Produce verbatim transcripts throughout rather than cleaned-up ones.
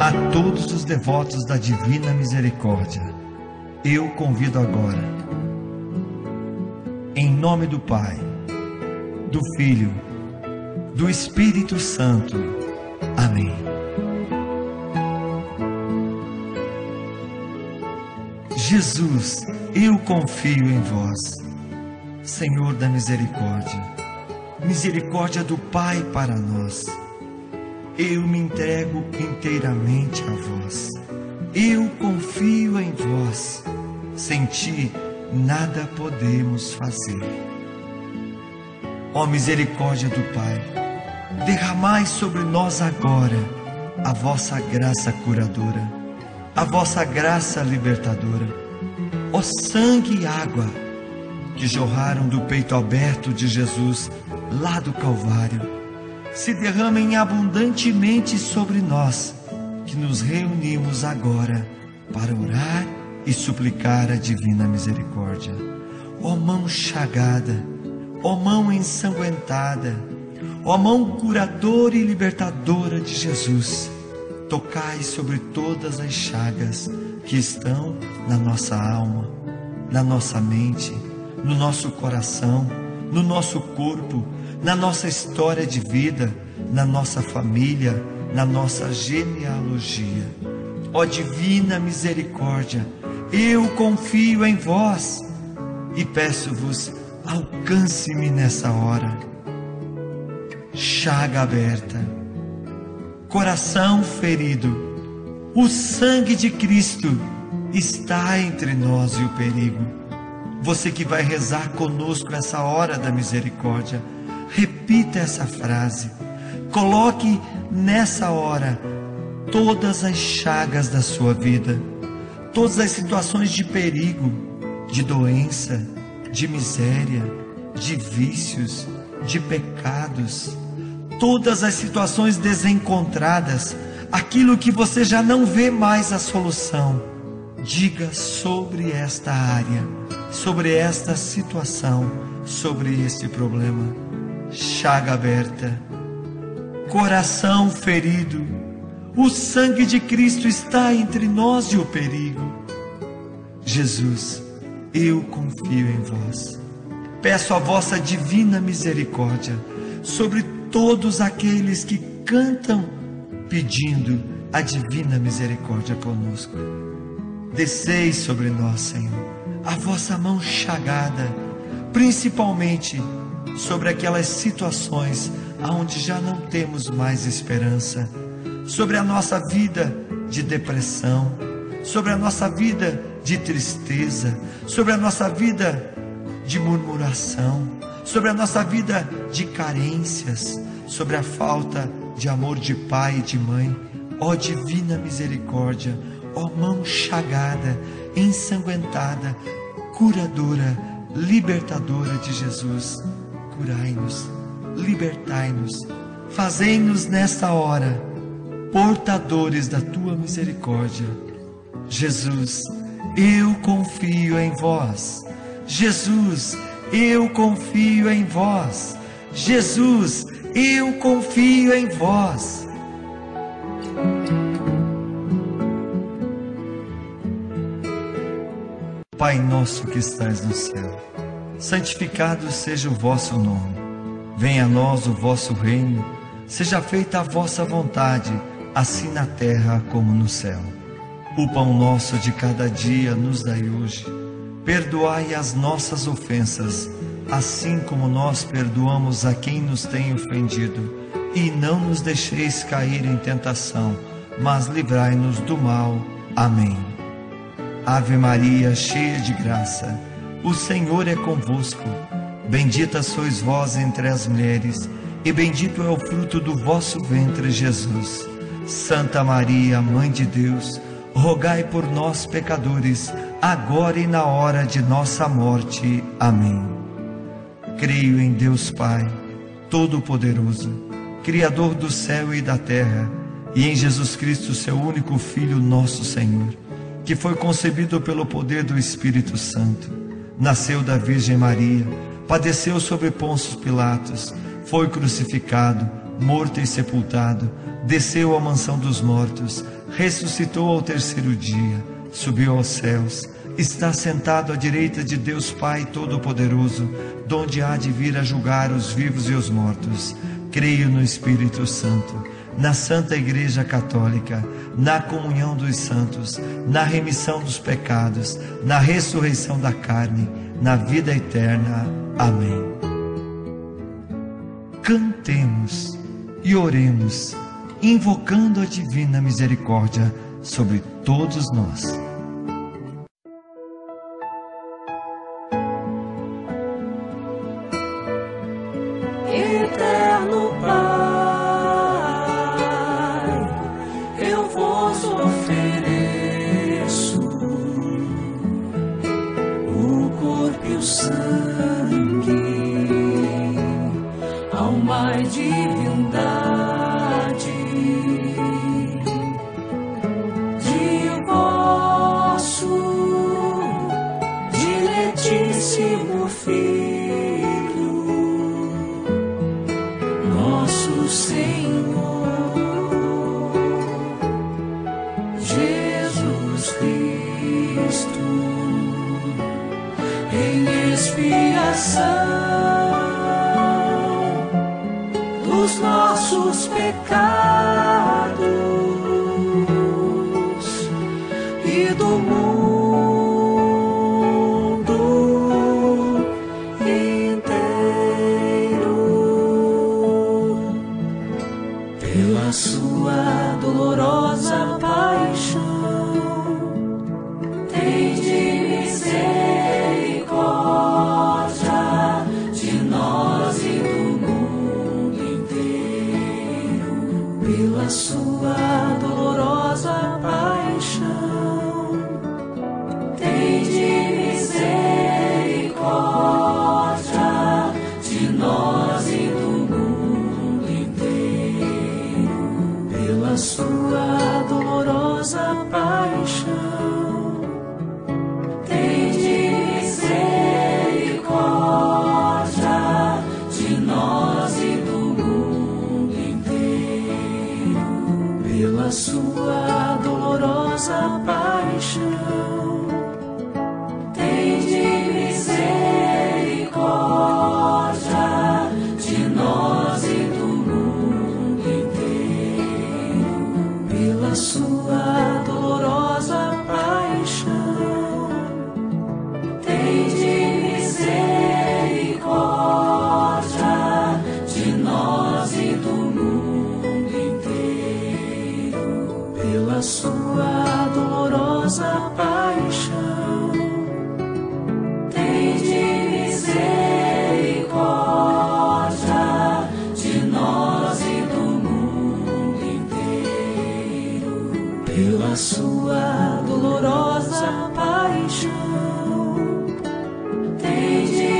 A todos os devotos da Divina Misericórdia, eu convido agora, em nome do Pai, do Filho, do Espírito Santo. Amém. Jesus, eu confio em vós, Senhor da misericórdia, misericórdia do Pai para nós. Eu me entrego inteiramente a vós. Eu confio em vós. Sem ti, nada podemos fazer. Ó misericórdia do Pai, derramai sobre nós agora a vossa graça curadora, a vossa graça libertadora. Ó sangue e água que jorraram do peito aberto de Jesus lá do Calvário, se derramem abundantemente sobre nós, que nos reunimos agora para orar e suplicar a divina misericórdia. Ó mão chagada, ó mão ensanguentada, ó mão curadora e libertadora de Jesus, tocai sobre todas as chagas que estão na nossa alma, na nossa mente, no nosso coração, no nosso corpo, na nossa história de vida, na nossa família, na nossa genealogia. Ó divina misericórdia, eu confio em vós e peço-vos, alcance-me nessa hora. Chaga aberta, coração ferido, o sangue de Cristo está entre nós e o perigo. Você que vai rezar conosco essa hora da misericórdia, repita essa frase. Coloque nessa hora todas as chagas da sua vida, todas as situações de perigo, de doença, de miséria, de vícios, de pecados, todas as situações desencontradas, aquilo que você já não vê mais a solução. Diga sobre esta área, sobre esta situação, sobre este problema. Chaga aberta, coração ferido, o sangue de Cristo está entre nós e o perigo. Jesus, eu confio em vós. Peço a vossa divina misericórdia sobre todos aqueles que cantam pedindo a divina misericórdia conosco. Descei sobre nós, Senhor, a vossa mão chagada, principalmente sobre aquelas situações onde já não temos mais esperança, sobre a nossa vida de depressão, sobre a nossa vida de tristeza, sobre a nossa vida de murmuração, sobre a nossa vida de carências, sobre a falta de amor de pai e de mãe. Ó divina misericórdia, ó mão chagada, ensanguentada, curadora, libertadora de Jesus, curai-nos, libertai-nos, fazei-nos nesta hora portadores da tua misericórdia. Jesus, eu confio em vós. Jesus, eu confio em vós. Jesus, eu confio em vós. Pai nosso que estais no céu, santificado seja o vosso nome. Venha a nós o vosso reino. Seja feita a vossa vontade, assim na terra como no céu. O pão nosso de cada dia nos dai hoje. Perdoai as nossas ofensas, assim como nós perdoamos a quem nos tem ofendido. E não nos deixeis cair em tentação, mas livrai-nos do mal. Amém. Ave Maria, cheia de graça, o Senhor é convosco. Bendita sois vós entre as mulheres, e bendito é o fruto do vosso ventre, Jesus. Santa Maria, Mãe de Deus, rogai por nós, pecadores, agora e na hora de nossa morte. Amém. Creio em Deus Pai, Todo-Poderoso, Criador do céu e da terra, e em Jesus Cristo, seu único Filho, nosso Senhor, que foi concebido pelo poder do Espírito Santo, nasceu da Virgem Maria, padeceu sob Pôncio Pilatos, foi crucificado, morto e sepultado, desceu à mansão dos mortos, ressuscitou ao terceiro dia, subiu aos céus, está sentado à direita de Deus Pai Todo-Poderoso, donde há de vir a julgar os vivos e os mortos. Creio no Espírito Santo, na Santa Igreja Católica, na comunhão dos santos, na remissão dos pecados, na ressurreição da carne, na vida eterna. Amém. Cantemos e oremos, invocando a divina misericórdia sobre todos nós. Eterno Pai, eu vos ofereço o corpo e o sangue, alma e divindade de vosso diletíssimo Filho, Senhor Jesus Cristo, em expiação dos nossos pecados e do mundo inteiro. Pela sua dolorosa paixão, tende misericórdia de nós e do mundo inteiro. Pela sua dolorosa paixão, tende misericórdia de nós e do mundo inteiro. Pela sua dolorosa paixão, tende misericórdia de nós e do mundo inteiro. Pela sua dolorosa paixão, tende misericórdia de nós e do mundo inteiro. Pela sua dolorosa paixão, tende misericórdia de nós e do mundo inteiro. Pela sua dolorosa paixão, tende misericórdia de nós e do mundo inteiro. Pela sua dolorosa paixão, tende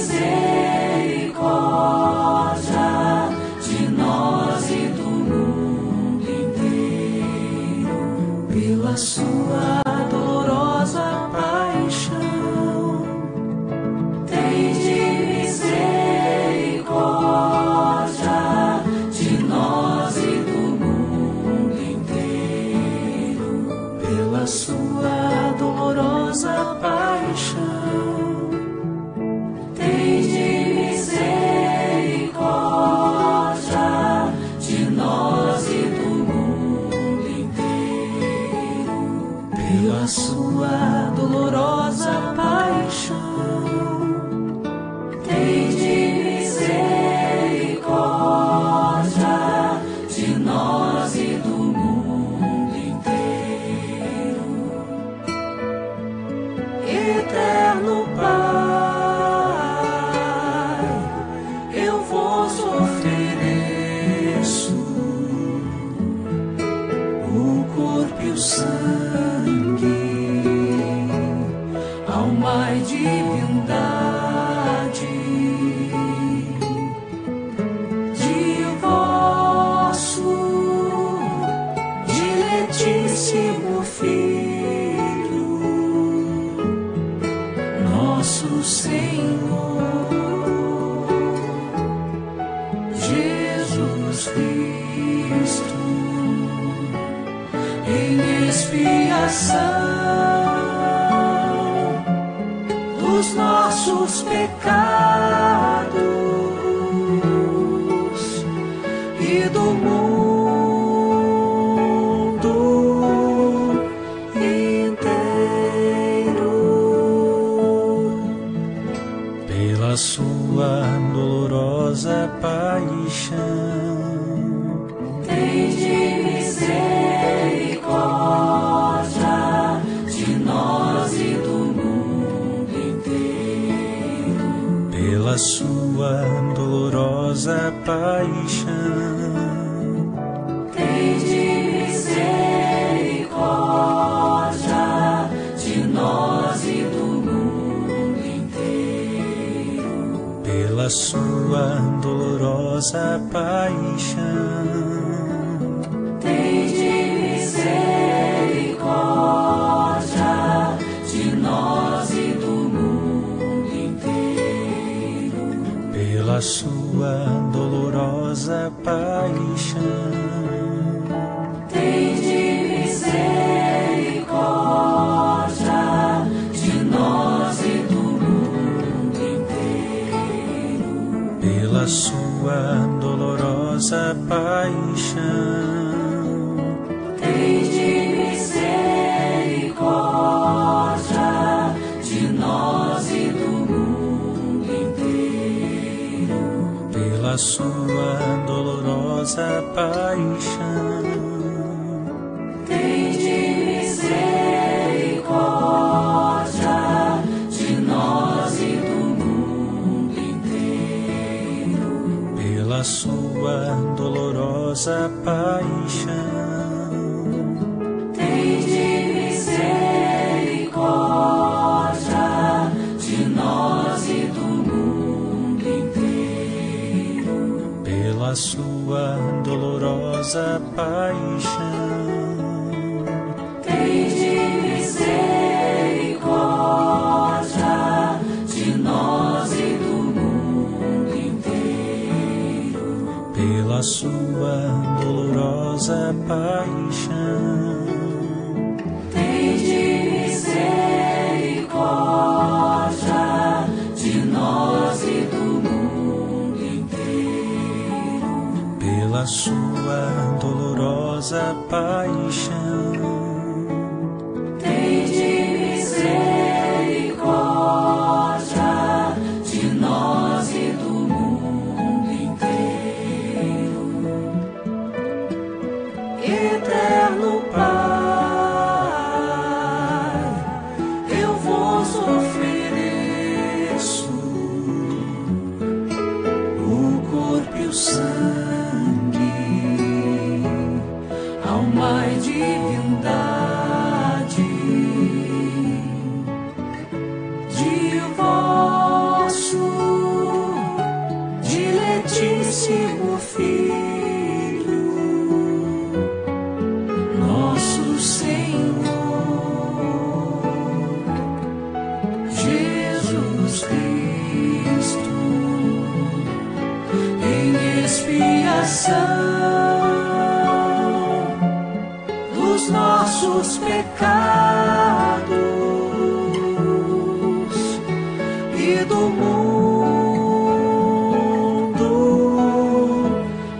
misericórdia de nós e do mundo inteiro. Pela sua dolorosa paixão, tende misericórdia de nós e do mundo inteiro. Pela sua dolorosa paixão, tende misericórdia de nós e do mundo inteiro. Pela sua dolorosa paixão, tende misericórdia de nós e do mundo inteiro. Eterno Pai, eu vos ofereço o corpo e o sangue, alma e divindade de vosso diletíssimo Filho, nosso Senhor Jesus Jesus Cristo, em expiação dos nossos pecados e do mundo inteiro. Pela sua dolorosa paixão, tende misericórdia de nós e do mundo inteiro. Pela sua dolorosa paixão, tende misericórdia de nós e do mundo inteiro. Pela sua dolorosa paixão, tende misericórdia de nós e do mundo inteiro. Pela sua dolorosa paixão, tende misericórdia de nós e do mundo inteiro. Pela sua dolorosa paixão, tende misericórdia de nós e do mundo inteiro. Pela sua dolorosa paixão, tende misericórdia de nós e do mundo inteiro. Pela sua dolorosa paixão, tende misericórdia de nós e do mundo inteiro. Pela sua dolorosa paixão, tende misericórdia de nós e do mundo inteiro. Pela sua dolorosa paixão, tende misericórdia de nós e do mundo inteiro. Pela sua dolorosa paixão, tende misericórdia de nós e do mundo inteiro. Eterno Pai, eu vos ofereço o corpo e o sangue, alma e divindade de vosso diletíssimo Filho, nosso Senhor Jesus Cristo, em expiação dos nossos pecados e do mundo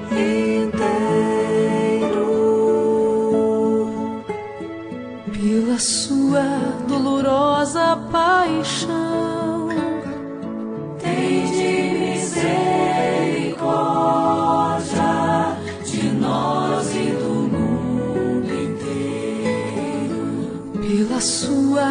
inteiro. Pela sua dolorosa paixão, tende misericórdia de nós e do mundo inteiro. Pela sua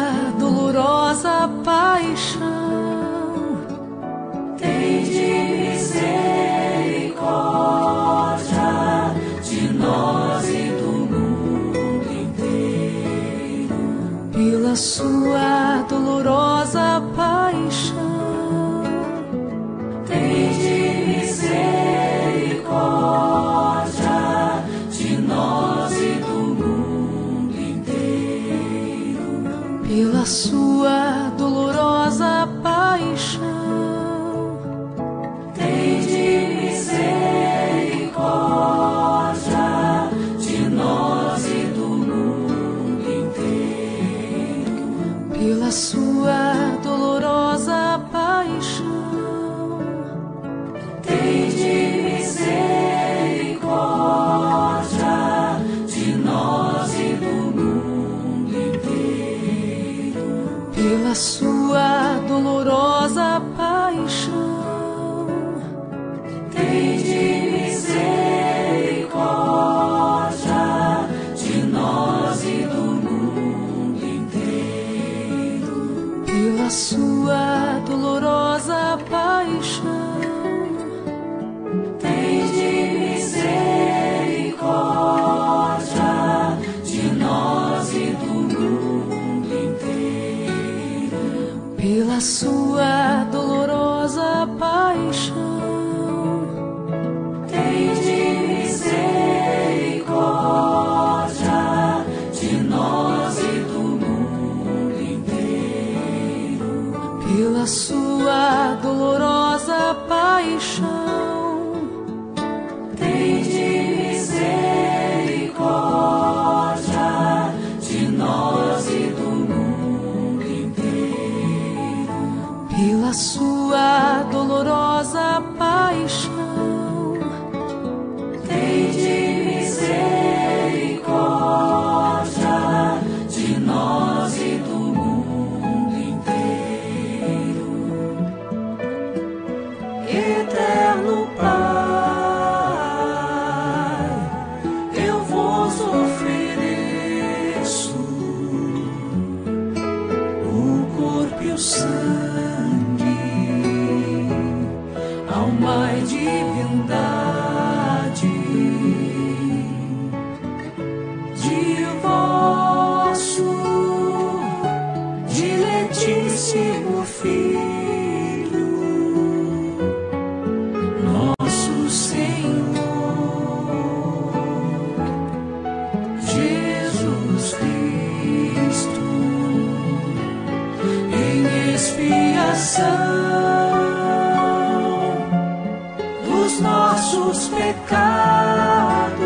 nossos pecados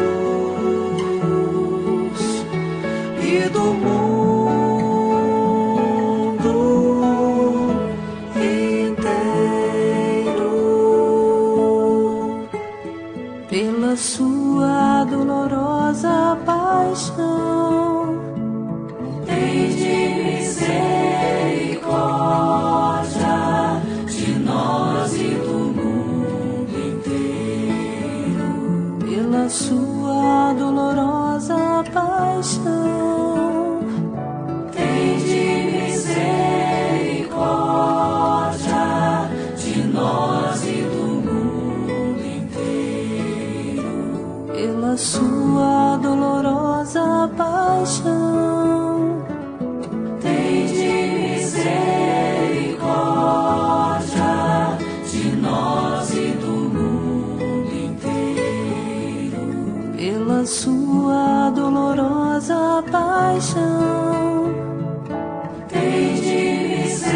e do mundo inteiro. Pela sua dolorosa paixão, tende misericórdia de nós e do mundo inteiro. Pela sua dolorosa paixão, tende misericórdia de nós e do mundo inteiro. Pela sua dolorosa paixão, tende misericórdia de nós e do mundo inteiro. Pela sua dolorosa paixão, tende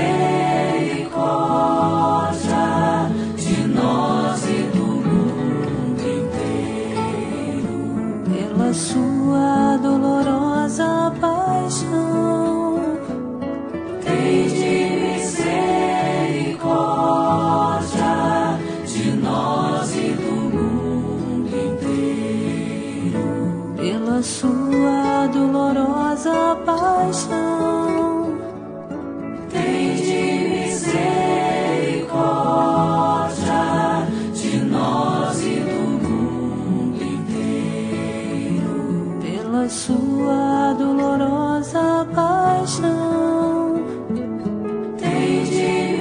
misericórdia de nós e do mundo inteiro. Pela sua dolorosa paixão, tende misericórdia de nós e do mundo inteiro. Pela sua dolorosa paixão, tende misericórdia de nós e do mundo inteiro. Pela sua dolorosa paixão, tende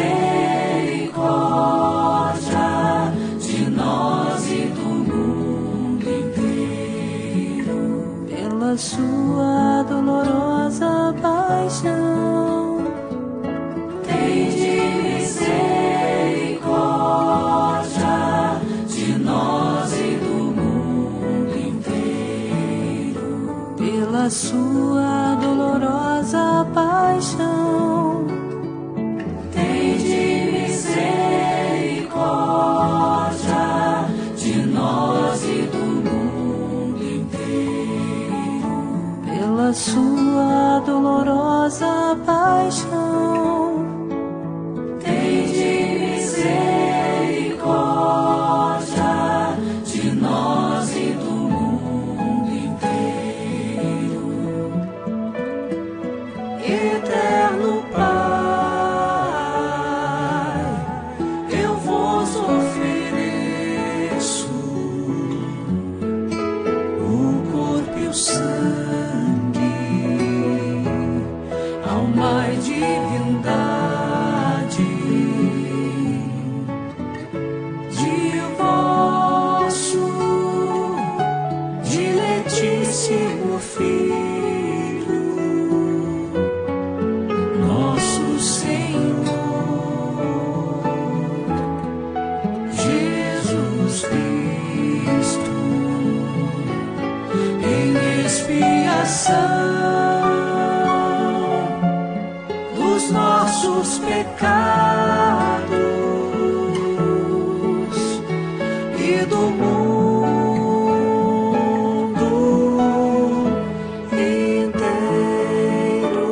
misericórdia de nós e do mundo inteiro. Pela sua dolorosa paixão, tende misericórdia de nós e do mundo inteiro. Pela sua dolorosa paixão, tende misericórdia de nós e do mundo inteiro. Pela sua dolorosa paixão, tende misericórdia de nós e do mundo inteiro. Eterno Pai, eu vos ofereço o corpo e o sangue, alma e divindade de vosso diletíssimo Filho, nosso Senhor Jesus Cristo, em expiação dos nossos pecados e do mundo inteiro.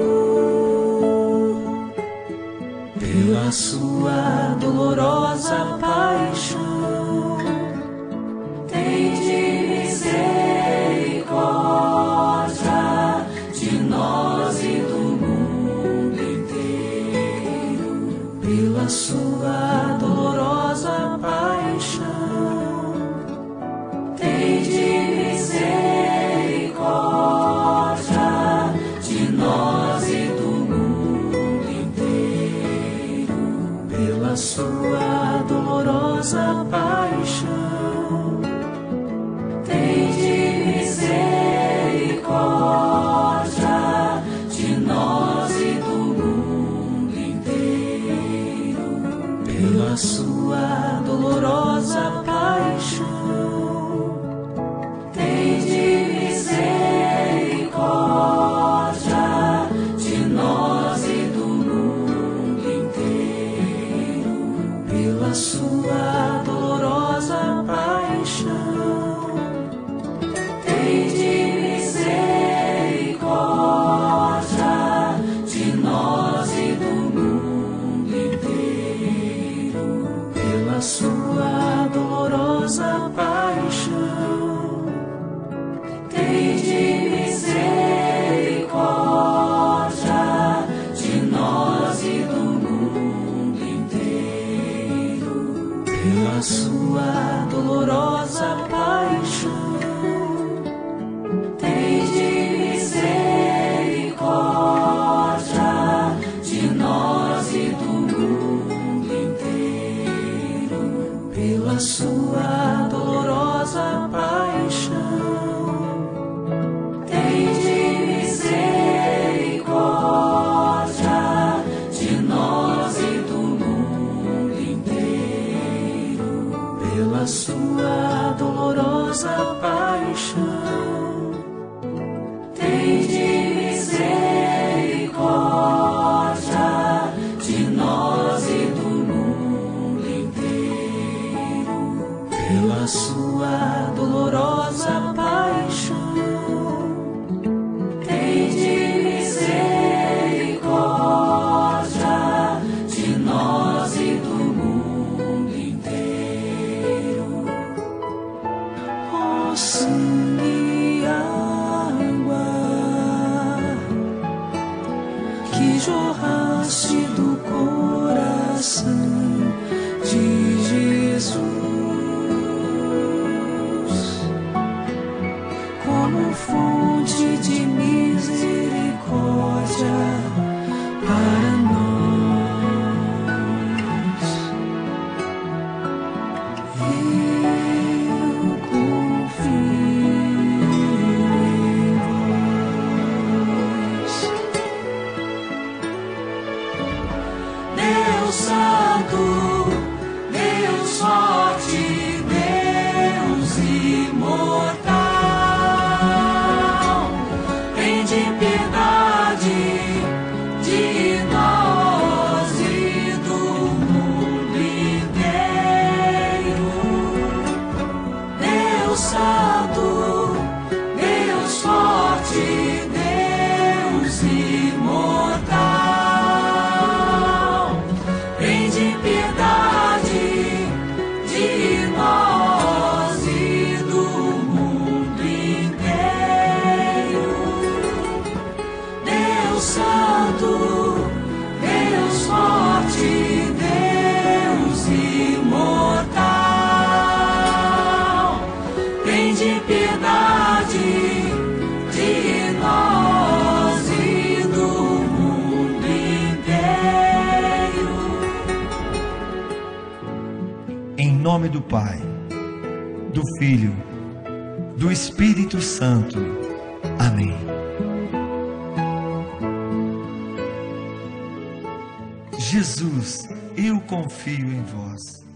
Pela sua dolorosa paixão, tende misericórdia de nós e do mundo inteiro. Pela sua dolorosa paixão, paixão, tende misericórdia de nós e do mundo inteiro. Pela sua dolorosa paixão, pela sua dolorosa paixão, tende misericórdia de nós e do mundo inteiro. Pela sua dolorosa paixão, tende misericórdia de nós e do mundo inteiro. Pela sua dolorosa paixão, tende misericórdia de nós e do mundo inteiro. Ó sangue e água que jorraste do coração de Jesus, como fonte de misericórdia para nós, eu confio em vós. Deus Santo, Deus forte, Deus imortal, tende piedade de nós e do mundo inteiro. Deus Santo, Deus forte, Deus imortal, tende piedade de nós e do mundo inteiro. Deus Santo, Deus forte, Deus imortal, tende piedade de nós e do mundo inteiro. Em nome do Pai, do Filho, do Espírito Santo. Amém. Jesus, eu confio em vós.